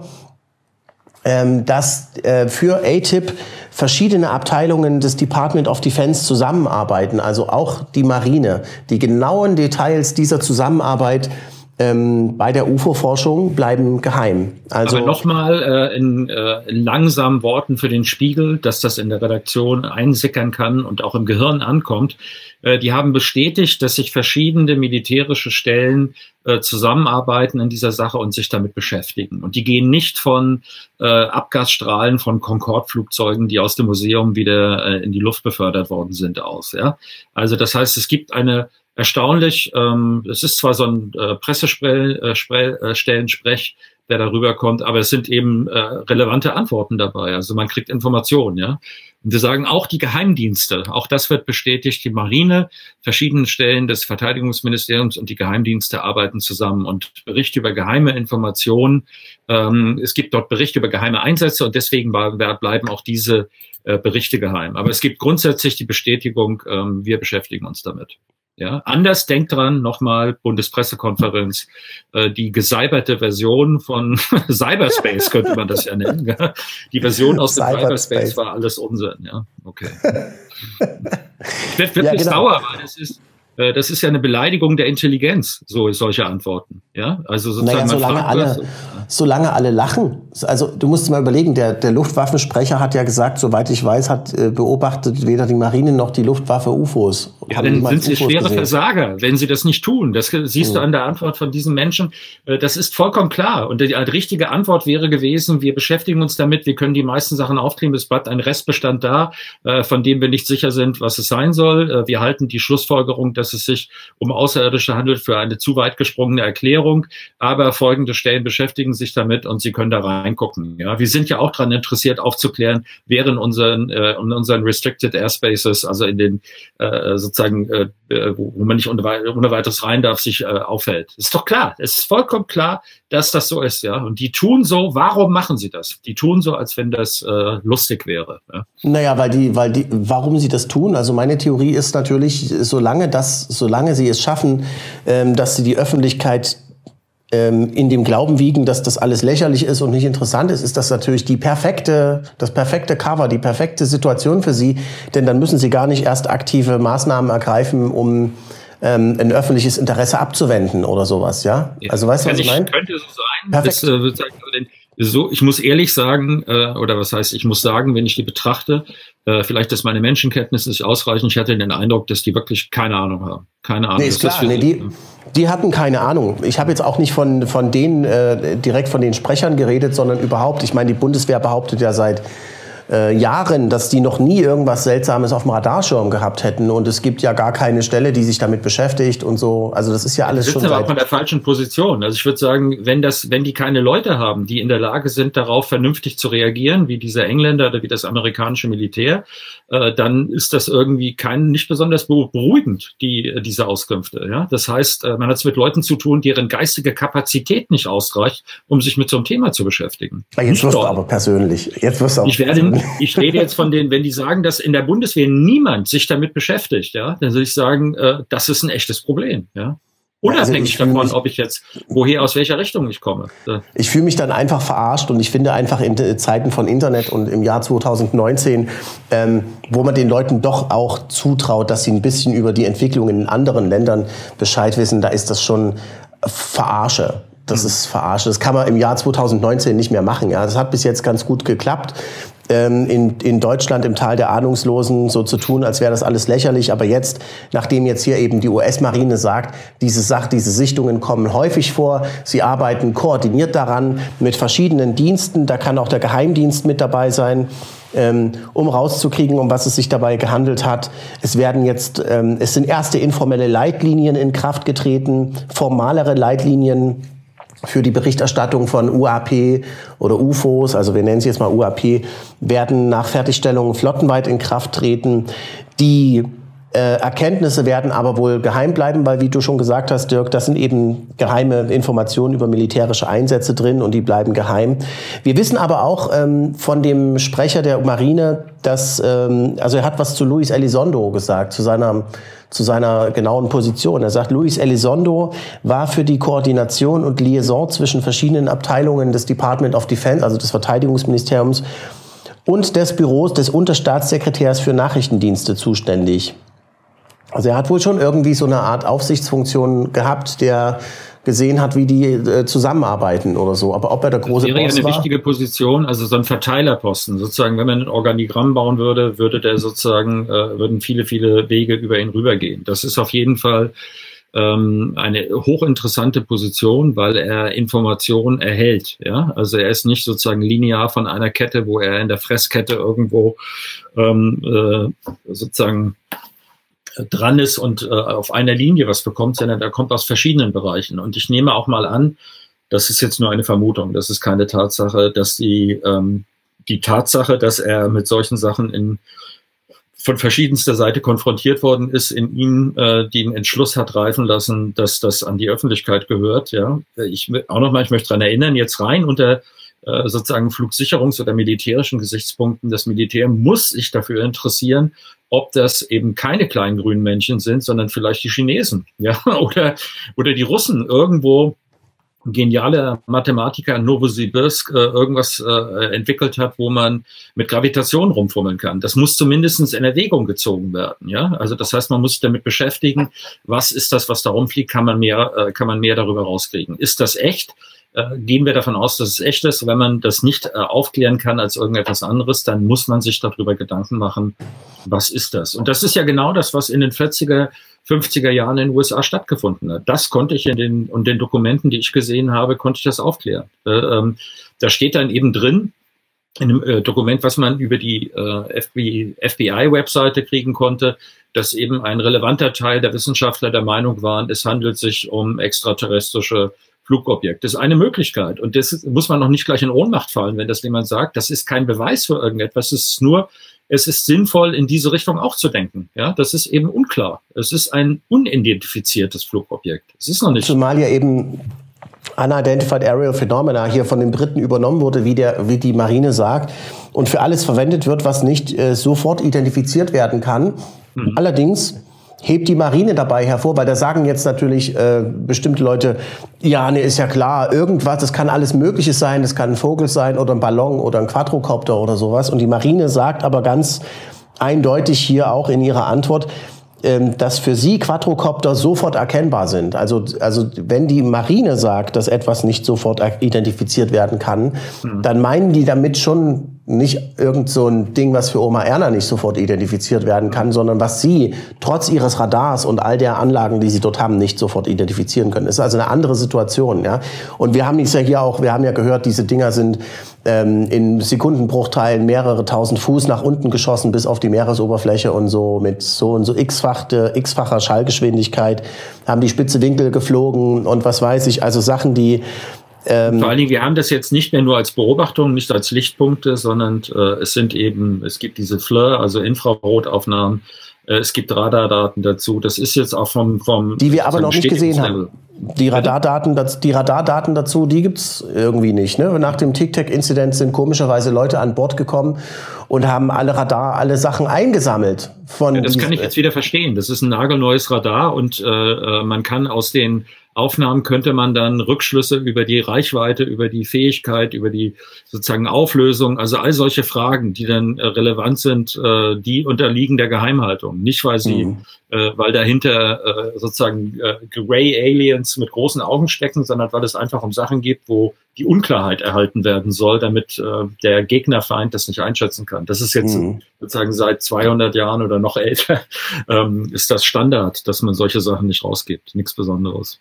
ähm, dass äh, für A T I P verschiedene Abteilungen des Department of Defense zusammenarbeiten, also auch die Marine. Die genauen Details dieser Zusammenarbeit Ähm, bei der U F O-Forschung bleiben geheim. Also aber nochmal äh, in, äh, in langsamen Worten für den Spiegel, dass das in der Redaktion einsickern kann und auch im Gehirn ankommt. Äh, die haben bestätigt, dass sich verschiedene militärische Stellen äh, zusammenarbeiten in dieser Sache und sich damit beschäftigen. Und die gehen nicht von äh, Abgasstrahlen von Concorde-Flugzeugen, die aus dem Museum wieder äh, in die Luft befördert worden sind, aus. Ja? Also das heißt, es gibt eine erstaunlich, ähm, es ist zwar so ein äh, Pressestellensprech, der darüber kommt, aber es sind eben äh, relevante Antworten dabei. Also man kriegt Informationen, ja. Und wir sagen auch die Geheimdienste, auch das wird bestätigt, die Marine, verschiedene Stellen des Verteidigungsministeriums und die Geheimdienste arbeiten zusammen und Berichte über geheime Informationen. Ähm, es gibt dort Berichte über geheime Einsätze und deswegen bleiben auch diese äh, Berichte geheim. Aber es gibt grundsätzlich die Bestätigung, ähm, wir beschäftigen uns damit. Ja, anders denkt dran, nochmal Bundespressekonferenz, äh, die gesyberte Version von Cyberspace könnte man das ja nennen. Ja? Die Version aus dem Cyberspace war alles Unsinn. Ja, okay. Ich werde wirklich ja, genau. sauer, weil das ist, äh, das ist ja eine Beleidigung der Intelligenz, so solche Antworten. Ja, also sozusagen. Naja, solange alle, das, solange alle lachen. Also du musst mal überlegen, der, der Luftwaffensprecher hat ja gesagt, soweit ich weiß, hat äh, beobachtet weder die Marine noch die Luftwaffe U F Os. Ja, dann sind sie schwere gesehen. Versager, wenn sie das nicht tun. Das siehst mhm. du an der Antwort von diesen Menschen. Äh, das ist vollkommen klar. Und die, die richtige Antwort wäre gewesen, wir beschäftigen uns damit, wir können die meisten Sachen aufklären, es bleibt ein Restbestand da, äh, von dem wir nicht sicher sind, was es sein soll. Äh, wir halten die Schlussfolgerung, dass es sich um Außerirdische handelt, für eine zu weit gesprungene Erklärung. Aber folgende Stellen beschäftigen sich damit und Sie können da reingucken. Ja, wir sind ja auch daran interessiert, aufzuklären, wer in unseren, äh, in unseren Restricted Airspaces, also in den äh, sozusagen, äh, wo man nicht ohne, ohne weiteres rein darf, sich äh, aufhält. Ist doch klar. Es ist vollkommen klar, dass das so ist. Ja, und die tun so. Warum machen sie das? Die tun so, als wenn das äh, lustig wäre. Ja? Naja, weil die, weil die, warum sie das tun? Also meine Theorie ist natürlich, solange das, solange sie es schaffen, ähm, dass sie die Öffentlichkeit in dem Glauben wiegen, dass das alles lächerlich ist und nicht interessant ist, ist das natürlich die perfekte, das perfekte Cover, die perfekte Situation für sie, denn dann müssen sie gar nicht erst aktive Maßnahmen ergreifen, um ähm, ein öffentliches Interesse abzuwenden oder sowas, ja? ja also weißt du, was ich meine? Könnte so sein. Perfekt. Das, äh, so, ich muss ehrlich sagen, äh, oder was heißt, ich muss sagen, wenn ich die betrachte, äh, vielleicht ist meine Menschenkenntnis nicht ausreichend. Ich hatte den Eindruck, dass die wirklich keine Ahnung haben. Keine Ahnung. Nee, ist klar. Nee, die, die hatten keine Ahnung. Ich habe jetzt auch nicht von, von denen, äh, direkt von den Sprechern geredet, sondern überhaupt. Ich meine, die Bundeswehr behauptet ja seit äh, Jahren, dass die noch nie irgendwas Seltsames auf dem Radarschirm gehabt hätten. Und es gibt ja gar keine Stelle, die sich damit beschäftigt und so. Also das ist ja alles schon seit... aber auch von der falschen Position. Also ich würde sagen, wenn das, wenn die keine Leute haben, die in der Lage sind, darauf vernünftig zu reagieren, wie dieser Engländer oder wie das amerikanische Militär, äh, dann ist das irgendwie kein, nicht besonders beruhigend, die, diese Auskünfte. Ja? Das heißt, man hat es mit Leuten zu tun, deren geistige Kapazität nicht ausreicht, um sich mit so einem Thema zu beschäftigen. Jetzt nicht wirst dort. du aber persönlich. Jetzt wirst du auch ich werde Ich rede jetzt von denen, wenn die sagen, dass in der Bundeswehr niemand sich damit beschäftigt, ja, dann würde ich sagen, äh, das ist ein echtes Problem, ja. Unabhängig also davon, ob ich jetzt, woher, aus welcher Richtung ich komme. Ich fühle mich dann einfach verarscht und ich finde einfach in Zeiten von Internet und im Jahr zweitausendneunzehn, ähm, wo man den Leuten doch auch zutraut, dass sie ein bisschen über die Entwicklung in anderen Ländern Bescheid wissen, da ist das schon Verarsche. Das mhm. ist Verarsche. Das kann man im Jahr zweitausendneunzehn nicht mehr machen. Ja, das hat bis jetzt ganz gut geklappt. In, in Deutschland im Tal der Ahnungslosen so zu tun, als wäre das alles lächerlich. Aber jetzt, nachdem jetzt hier eben die U S-Marine sagt, diese Sache, diese Sichtungen kommen häufig vor, sie arbeiten koordiniert daran mit verschiedenen Diensten, da kann auch der Geheimdienst mit dabei sein, ähm, um rauszukriegen, um was es sich dabei gehandelt hat. Es werden jetzt, ähm, es sind erste informelle Leitlinien in Kraft getreten, formalere Leitlinien für die Berichterstattung von U A P oder U F Os, also wir nennen sie jetzt mal U A P, werden nach Fertigstellung flottenweit in Kraft treten. Die Äh, Erkenntnisse werden aber wohl geheim bleiben, weil, wie du schon gesagt hast, Dirk, das sind eben geheime Informationen über militärische Einsätze drin und die bleiben geheim. Wir wissen aber auch ähm, von dem Sprecher der Marine, dass, ähm, also er hat was zu Luis Elizondo gesagt, zu seiner, zu seiner genauen Position. Er sagt, Luis Elizondo war für die Koordination und Liaison zwischen verschiedenen Abteilungen des Department of Defense, also des Verteidigungsministeriums, und des Büros des Unterstaatssekretärs für Nachrichtendienste zuständig. Also er hat wohl schon irgendwie so eine Art Aufsichtsfunktion gehabt, der gesehen hat, wie die äh, zusammenarbeiten oder so. Aber ob er der große Boss war? Das wäre ja eine war? wichtige Position, also so ein Verteilerposten. Sozusagen, wenn man ein Organigramm bauen würde, würde der sozusagen, äh, würden viele, viele Wege über ihn rübergehen. Das ist auf jeden Fall ähm, eine hochinteressante Position, weil er Informationen erhält. Ja, also er ist nicht sozusagen linear von einer Kette, wo er in der Fresskette irgendwo ähm, äh, sozusagen dran ist und äh, auf einer Linie was bekommt, sondern er kommt aus verschiedenen Bereichen. Und ich nehme auch mal an, das ist jetzt nur eine Vermutung, das ist keine Tatsache, dass die, ähm, die Tatsache, dass er mit solchen Sachen in, von verschiedenster Seite konfrontiert worden ist, in ihm äh, den Entschluss hat reifen lassen, dass das an die Öffentlichkeit gehört. Ja, ich auch noch mal, ich möchte daran erinnern, jetzt rein unter äh, sozusagen Flugsicherungs- oder militärischen Gesichtspunkten, das Militär muss sich dafür interessieren, ob das eben keine kleinen grünen Männchen sind, sondern vielleicht die Chinesen, ja, oder, oder die Russen. Irgendwo ein genialer Mathematiker Novosibirsk äh, irgendwas äh, entwickelt hat, wo man mit Gravitation rumfummeln kann. Das muss zumindest in Erwägung gezogen werden, ja. Also das heißt, man muss sich damit beschäftigen, was ist das, was da rumfliegt, kann man mehr, äh, kann man mehr darüber rauskriegen. Ist das echt? Äh, gehen wir davon aus, dass es echt ist. Wenn man das nicht äh, aufklären kann als irgendetwas anderes, dann muss man sich darüber Gedanken machen, was ist das? Und das ist ja genau das, was in den vierziger, fünfziger Jahren in den U S A stattgefunden hat. Das konnte ich in den, und den Dokumenten, die ich gesehen habe, konnte ich das aufklären. Äh, ähm, da steht dann eben drin, in einem äh, Dokument, was man über die äh, F B I-Webseite kriegen konnte, dass eben ein relevanter Teil der Wissenschaftler der Meinung waren, es handelt sich um extraterrestrische Flugobjekt. Das ist eine Möglichkeit. Und das muss man noch nicht gleich in Ohnmacht fallen, wenn das jemand sagt. Das ist kein Beweis für irgendetwas. Es ist nur, es ist sinnvoll, in diese Richtung auch zu denken. Ja, das ist eben unklar. Es ist ein unidentifiziertes Flugobjekt. Es ist noch nicht. Zumal ja eben Unidentified Aerial Phenomena hier von den Briten übernommen wurde, wie der, wie die Marine sagt, und für alles verwendet wird, was nicht äh, sofort identifiziert werden kann. Mhm. Allerdings hebt die Marine dabei hervor, weil da sagen jetzt natürlich äh, bestimmte Leute, ja, ne, ist ja klar, irgendwas, das kann alles Mögliche sein, das kann ein Vogel sein oder ein Ballon oder ein Quadrocopter oder sowas. Und die Marine sagt aber ganz eindeutig hier auch in ihrer Antwort, ähm, dass für sie Quadrocopter sofort erkennbar sind. Also, also wenn die Marine sagt, dass etwas nicht sofort identifiziert werden kann, mhm. dann meinen die damit schon nicht irgend so ein Ding, was für Oma Erna nicht sofort identifiziert werden kann, sondern was sie trotz ihres Radars und all der Anlagen, die sie dort haben, nicht sofort identifizieren können. Das ist also eine andere Situation, ja. Und wir haben es ja hier auch, wir haben ja gehört, diese Dinger sind ähm, in Sekundenbruchteilen mehrere tausend Fuß nach unten geschossen bis auf die Meeresoberfläche und so mit so und so x-facher x-facher Schallgeschwindigkeit haben die spitze Winkel geflogen und was weiß ich, also Sachen, die Ähm, Vor allen Dingen, wir haben das jetzt nicht mehr nur als Beobachtung, nicht als Lichtpunkte, sondern äh, es sind eben, es gibt diese F L I R, also Infrarotaufnahmen, äh, es gibt Radardaten dazu. Das ist jetzt auch vom... vom die wir aber noch nicht gesehen haben. Die Radardaten, die Radardaten dazu, die gibt's irgendwie nicht. Ne? Nach dem Tic-Tac-Inzident sind komischerweise Leute an Bord gekommen und haben alle Radar, alle Sachen eingesammelt. Von ja, das kann ich jetzt wieder verstehen. Das ist ein nagelneues Radar und äh, man kann aus den Aufnahmen könnte man dann Rückschlüsse über die Reichweite, über die Fähigkeit, über die sozusagen Auflösung, also all solche Fragen, die dann äh, relevant sind, äh, die unterliegen der Geheimhaltung. Nicht, weil sie, mhm. äh, weil dahinter äh, sozusagen äh, Grey Aliens mit großen Augen stecken, sondern weil es einfach um Sachen geht, wo die Unklarheit erhalten werden soll, damit äh, der Gegnerfeind das nicht einschätzen kann. Das ist jetzt mhm. sozusagen seit zweihundert Jahren oder noch älter, ähm, ist das Standard, dass man solche Sachen nicht rausgibt. Nichts Besonderes.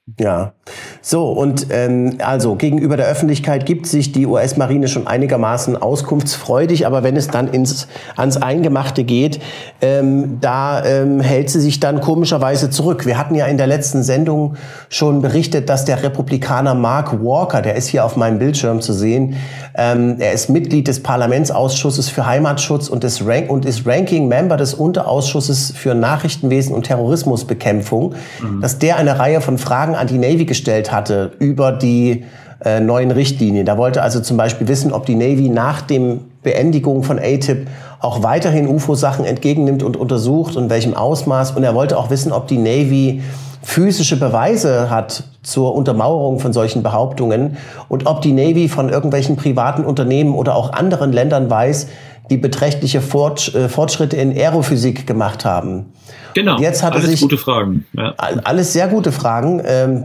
Ja, so und ähm, also gegenüber der Öffentlichkeit gibt sich die U S-Marine schon einigermaßen auskunftsfreudig, aber wenn es dann ins, ans Eingemachte geht, ähm, da ähm, hält sie sich dann komischerweise zurück. Wir hatten ja in der letzten Sendung schon berichtet, dass der Republikaner Mark Walker, der ist hier auf meinem Bildschirm zu sehen, ähm, er ist Mitglied des Parlamentsausschusses für Heimatschutz und, des Rank und ist Ranking-Member des Unterausschusses für Nachrichtenwesen und Terrorismusbekämpfung, mhm. dass der eine Reihe von Fragen an die Navy gestellt hatte über die äh, neuen Richtlinien. Da wollte also zum Beispiel wissen, ob die Navy nach dem Beendigung von A T I P auch weiterhin U F O-Sachen entgegennimmt und untersucht und in welchem Ausmaß. Und er wollte auch wissen, ob die Navy physische Beweise hat zur Untermauerung von solchen Behauptungen und ob die Navy von irgendwelchen privaten Unternehmen oder auch anderen Ländern weiß, die beträchtliche Fortschritte in Aerophysik gemacht haben. Genau, und jetzt hat alles er sich, gute Fragen. Ja. Alles sehr gute Fragen.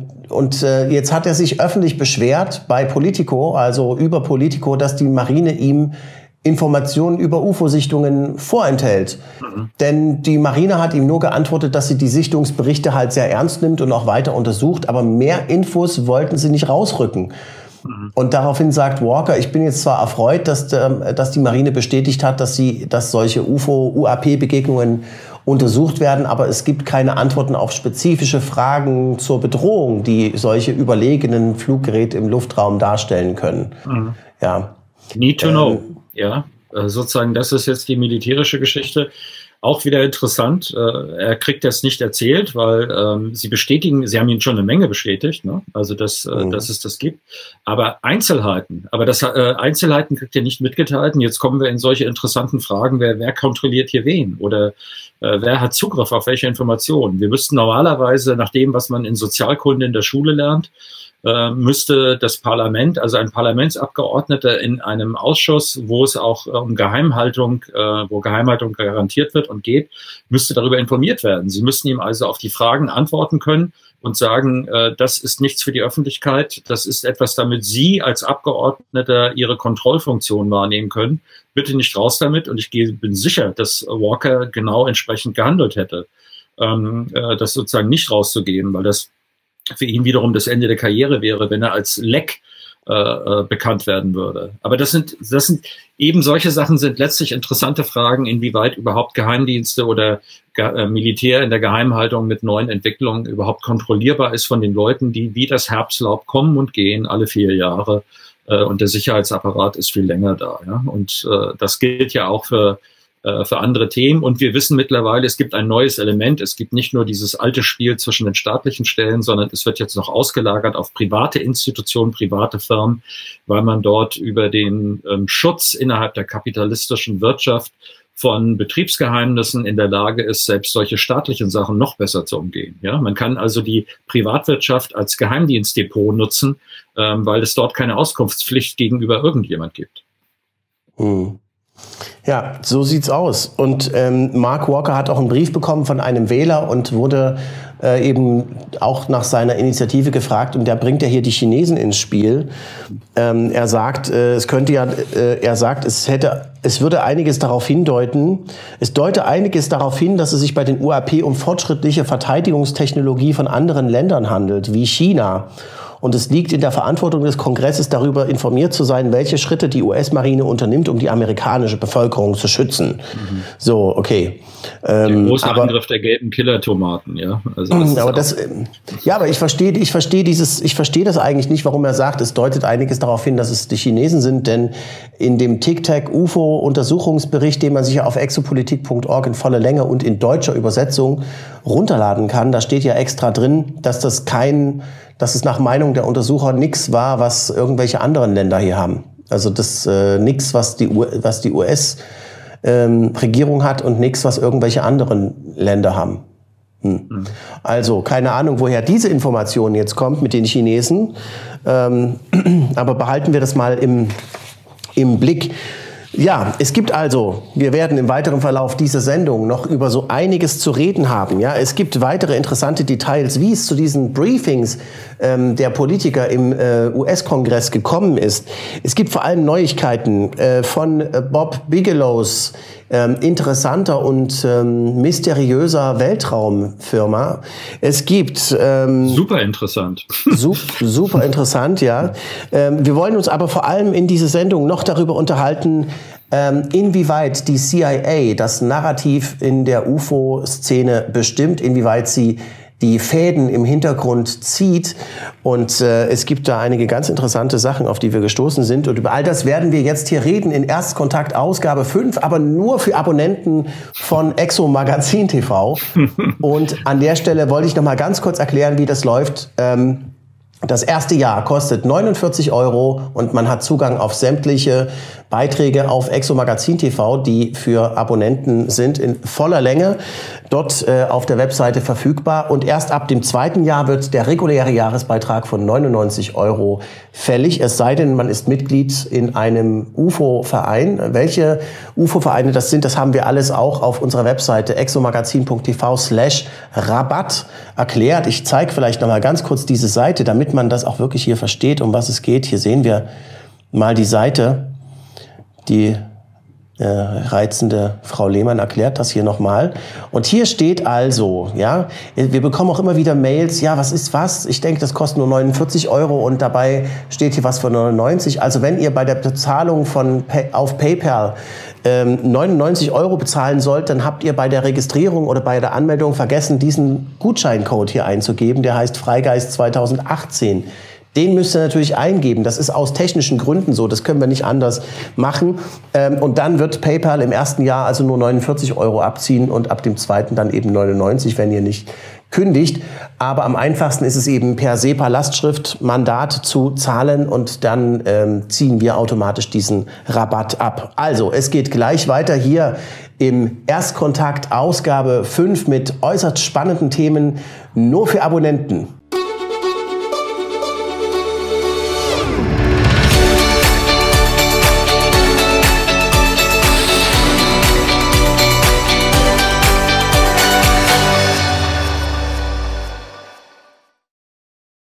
Und jetzt hat er sich öffentlich beschwert bei Politico, also über Politico, dass die Marine ihm Informationen über U F O-Sichtungen vorenthält. Mhm. Denn die Marine hat ihm nur geantwortet, dass sie die Sichtungsberichte halt sehr ernst nimmt und auch weiter untersucht, aber mehr Infos wollten sie nicht rausrücken. Mhm. Und daraufhin sagt Walker, ich bin jetzt zwar erfreut, dass, dass die Marine bestätigt hat, dass sie, dass solche U F O-U A P-Begegnungen untersucht werden, aber es gibt keine Antworten auf spezifische Fragen zur Bedrohung, die solche überlegenen Fluggeräte im Luftraum darstellen können. Mhm. Ja. Need to ähm, know. Ja, sozusagen, das ist jetzt die militärische Geschichte. Auch wieder interessant. Er kriegt das nicht erzählt, weil ähm, sie bestätigen, sie haben ihn schon eine Menge bestätigt, ne? Also dass, mhm. äh, dass es das gibt. Aber Einzelheiten, aber das äh, Einzelheiten kriegt er nicht mitgeteilt. Und jetzt kommen wir in solche interessanten Fragen, wer, wer kontrolliert hier wen? Oder äh, wer hat Zugriff auf welche Informationen? Wir müssten normalerweise, nach dem, was man in Sozialkunde in der Schule lernt, äh, müsste das Parlament, also ein Parlamentsabgeordneter in einem Ausschuss, wo es auch äh, um Geheimhaltung, äh, wo Geheimhaltung garantiert wird und geht, müsste darüber informiert werden. Sie müssten ihm also auf die Fragen antworten können und sagen, äh, das ist nichts für die Öffentlichkeit, das ist etwas, damit Sie als Abgeordneter Ihre Kontrollfunktion wahrnehmen können. Bitte nicht raus damit. Und ich gehe, bin sicher, dass Walker genau entsprechend gehandelt hätte, ähm, äh, das sozusagen nicht rauszugeben, weil das für ihn wiederum das Ende der Karriere wäre, wenn er als Leck äh, äh, bekannt werden würde. Aber das sind, das sind eben solche Sachen sind letztlich interessante Fragen, inwieweit überhaupt Geheimdienste oder äh, Militär in der Geheimhaltung mit neuen Entwicklungen überhaupt kontrollierbar ist von den Leuten, die wie das Herbstlaub kommen und gehen alle vier Jahre. Äh, und der Sicherheitsapparat ist viel länger da. Ja? Und äh, das gilt ja auch für für andere Themen. Und wir wissen mittlerweile, es gibt ein neues Element. Es gibt nicht nur dieses alte Spiel zwischen den staatlichen Stellen, sondern es wird jetzt noch ausgelagert auf private Institutionen, private Firmen, weil man dort über den ähm, Schutz innerhalb der kapitalistischen Wirtschaft von Betriebsgeheimnissen in der Lage ist, selbst solche staatlichen Sachen noch besser zu umgehen. Ja, man kann also die Privatwirtschaft als Geheimdienstdepot nutzen, ähm, weil es dort keine Auskunftspflicht gegenüber irgendjemand gibt. Hm. Ja, so sieht's aus. Und ähm, Mark Walker hat auch einen Brief bekommen von einem Wähler und wurde äh, eben auch nach seiner Initiative gefragt. Und da bringt er hier die Chinesen ins Spiel. Ähm, er sagt, äh, es könnte ja, äh, er sagt, es hätte, es würde einiges darauf hindeuten. Es deute einiges darauf hin, dass es sich bei den U A P um fortschrittliche Verteidigungstechnologie von anderen Ländern handelt, wie China. Und es liegt in der Verantwortung des Kongresses, darüber informiert zu sein, welche Schritte die U S-Marine unternimmt, um die amerikanische Bevölkerung zu schützen. Mhm. So, okay. Der ähm, große aber, Angriff der gelben Killertomaten, ja. Also das aber das, ja, aber ich verstehe, ich verstehe dieses, ich verstehe das eigentlich nicht, warum er sagt, es deutet einiges darauf hin, dass es die Chinesen sind, denn in dem Tic-Tac-U F O-Untersuchungsbericht, den man sich auf exopolitik punkt org in voller Länge und in deutscher Übersetzung runterladen kann, da steht ja extra drin, dass das kein dass es nach Meinung der Untersucher nichts war, was irgendwelche anderen Länder hier haben. Also das äh, nichts, was die was die U S-Regierung ähm, hat und nichts, was irgendwelche anderen Länder haben. Hm. Mhm. Also keine Ahnung, woher diese Information jetzt kommt mit den Chinesen. Ähm, aber behalten wir das mal im, im Blick. Ja, es gibt also, wir werden im weiteren Verlauf dieser Sendung noch über so einiges zu reden haben. Ja, es gibt weitere interessante Details, wie es zu diesen Briefings ähm, der Politiker im äh, U S-Kongress gekommen ist. Es gibt vor allem Neuigkeiten äh, von äh, Bob Bigelows ähm, interessanter und ähm, mysteriöser Weltraumfirma. Es gibt ähm, super interessant, su super interessant, ja. Ähm, wir wollen uns aber vor allem in dieser Sendung noch darüber unterhalten, ähm, inwieweit die C I A das Narrativ in der U F O-Szene bestimmt, inwieweit sie die Fäden im Hintergrund zieht. Und äh, es gibt da einige ganz interessante Sachen, auf die wir gestoßen sind. Und über all das werden wir jetzt hier reden in Erstkontakt Ausgabe fünf, aber nur für Abonnenten von Exo Magazin T V. Und an der Stelle wollte ich noch mal ganz kurz erklären, wie das läuft. Ähm, Das erste Jahr kostet neunundvierzig Euro und man hat Zugang auf sämtliche Beiträge auf Exo Magazin T V, die für Abonnenten sind, in voller Länge dort äh, auf der Webseite verfügbar. Und erst ab dem zweiten Jahr wird der reguläre Jahresbeitrag von neunundneunzig Euro fällig. Es sei denn, man ist Mitglied in einem U F O-Verein. Welche U F O-Vereine das sind, das haben wir alles auch auf unserer Webseite exomagazin punkt t v slash rabatt erklärt. Ich zeige vielleicht noch mal ganz kurz diese Seite, damit man das auch wirklich hier versteht, um was es geht. Hier sehen wir mal die Seite. Die äh, reizende Frau Lehmann erklärt das hier nochmal. Und hier steht also, ja, wir bekommen auch immer wieder Mails, ja, was ist was? Ich denke, das kostet nur neunundvierzig Euro und dabei steht hier was für neunundneunzig. Also wenn ihr bei der Bezahlung von auf PayPal ähm, neunundneunzig Euro bezahlen sollt, dann habt ihr bei der Registrierung oder bei der Anmeldung vergessen, diesen Gutscheincode hier einzugeben. Der heißt Freigeist zweitausendachtzehn. Den müsst ihr natürlich eingeben. Das ist aus technischen Gründen so. Das können wir nicht anders machen. Und dann wird PayPal im ersten Jahr also nur neunundvierzig Euro abziehen und ab dem zweiten dann eben neunundneunzig, wenn ihr nicht kündigt. Aber am einfachsten ist es eben per SEPA-Lastschrift-Mandat zu zahlen und dann ähm, ziehen wir automatisch diesen Rabatt ab. Also, es geht gleich weiter hier im Erstkontakt Ausgabe fünf mit äußerst spannenden Themen nur für Abonnenten.